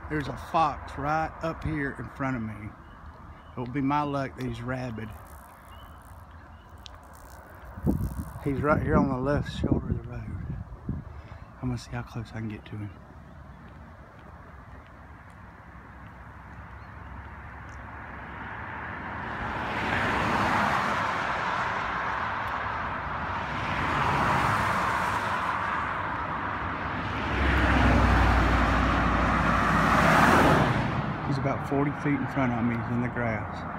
There's a fox right up here in front of me. It'll be my luck that he's rabid. He's right here on the left shoulder of the road. I'm gonna see how close I can get to him. He's about 40 feet in front of me. He's in the grass.